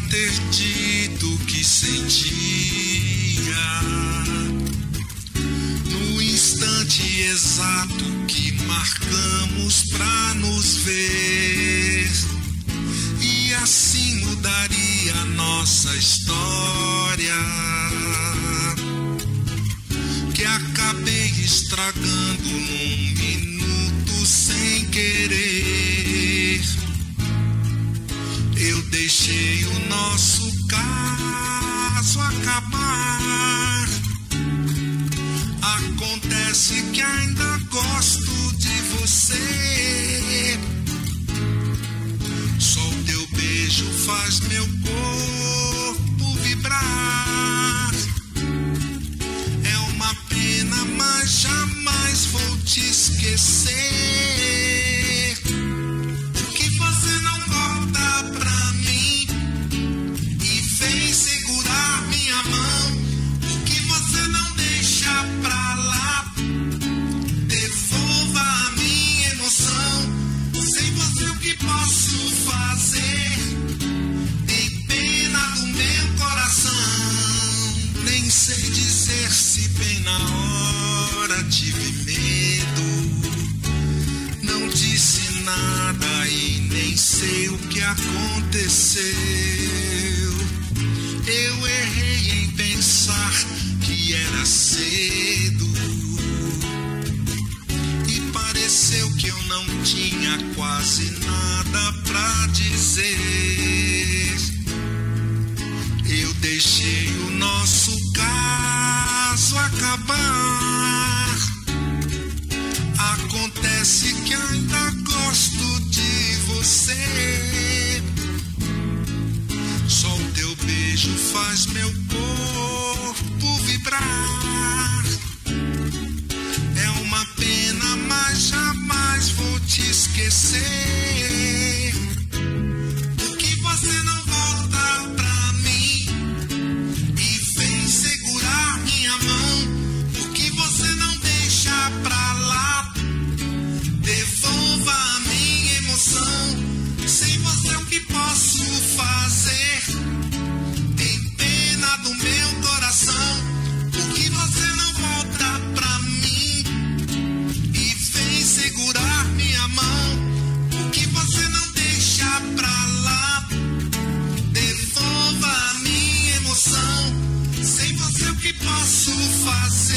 ter dito o que sentia, no instante exato que marcamos pra nos ver, e assim mudaria a nossa história, que acabei estragando num minuto sem querer. Eu deixei o nosso caso acabar. Acontece que ainda gosto de você. Só o teu beijo faz meu corpo vibrar. É uma pena, mas jamais vou te esquecer. Que você não volta pra mim e vem segurar minha mão. O que você não deixa pra lá, devolva a minha emoção. Sem você o que posso fazer? Tem pena do meu coração. Nem sei dizer se bem na hora tive medo. Não disse nada e nem sei o que aconteceu. Eu errei em pensar que era cedo e pareceu que eu não tinha quase nada pra dizer. Eu deixei o nosso caso acabar. Acontece que ainda gosto de você. Só o teu beijo faz meu corpo vibrar. É uma pena, mas jamais vou te esquecer. Por que você não volta pra mim e vem segurar minha mão? Por que você não deixa pra lá, devolva a minha emoção? Sem você o que posso fazer? Tem pena do meu coração. Por que você não volta pra mim e vem segurar minha mão? Por que você não deixa pra lá, devolva a minha emoção? Sem você o que posso fazer?